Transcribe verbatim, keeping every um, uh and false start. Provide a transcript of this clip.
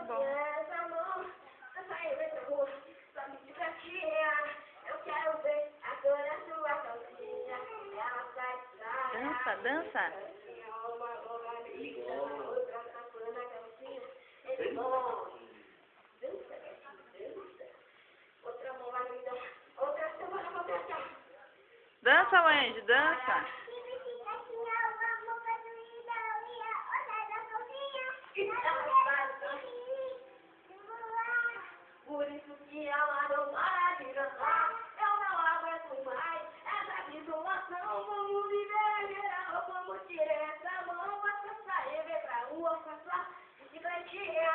bom. Essa mão, eu saí pra rua, só me bicicletinha. Eu quero ver a cor da sua calcinha. Ela sai de saia. Dança, dança. Uma outra cor na calcinha. É bom. Dança, dança. Outra mão vai me dar. Outra semana vou dançar. Dança, Wendy, dança. Por isso que ela não para de dançar. Eu não aguento mais essa desolação. Vamos viver geral, vamos tirar essa mão. Passa sair, ver pra rua, passar bicicletinha.